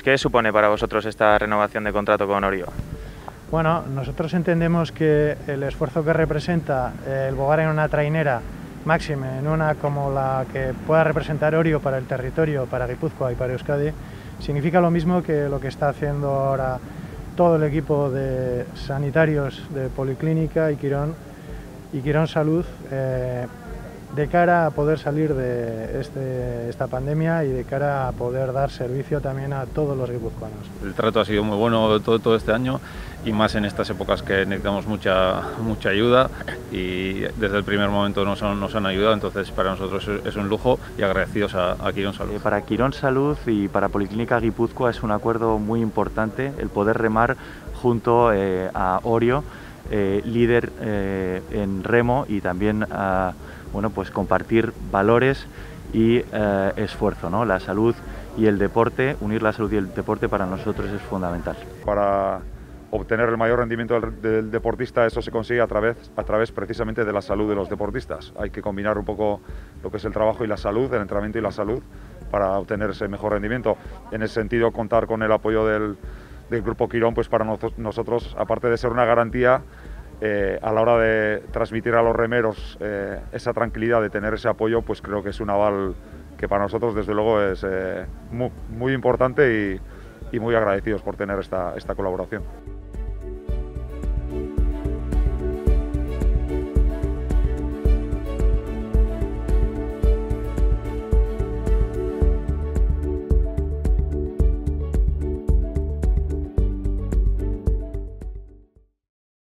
¿Qué supone para vosotros esta renovación de contrato con Orio? Bueno, nosotros entendemos que el esfuerzo que representa el bogar en una trainera máxima, en una como la que pueda representar Orio para el territorio, para Guipúzcoa y para Euskadi, significa lo mismo que lo que está haciendo ahora todo el equipo de sanitarios de Policlínica y Quiro nsalud de cara a poder salir de esta pandemia y de cara a poder dar servicio también a todos los guipuzcoanos. El trato ha sido muy bueno todo este año y más en estas épocas que necesitamos mucha ayuda, y desde el primer momento nos han ayudado, entonces para nosotros es un lujo y agradecidos a Quiro nsalud. Para Quiro nsalud y para Policlínica Guipúzcoa es un acuerdo muy importante el poder remar junto a Orio, líder en Remo, y también bueno, pues compartir valores y esfuerzo, ¿no? La salud y el deporte, unir la salud y el deporte para nosotros es fundamental. Para obtener el mayor rendimiento del deportista, eso se consigue a través precisamente de la salud de los deportistas. Hay que combinar un poco lo que es el trabajo y la salud, el entrenamiento y la salud, para obtener ese mejor rendimiento. En ese sentido, contar con el apoyo del Grupo Quirón, pues para nosotros, aparte de ser una garantía, a la hora de transmitir a los remeros esa tranquilidad de tener ese apoyo, pues creo que es un aval que para nosotros desde luego es muy importante y muy agradecidos por tener esta colaboración.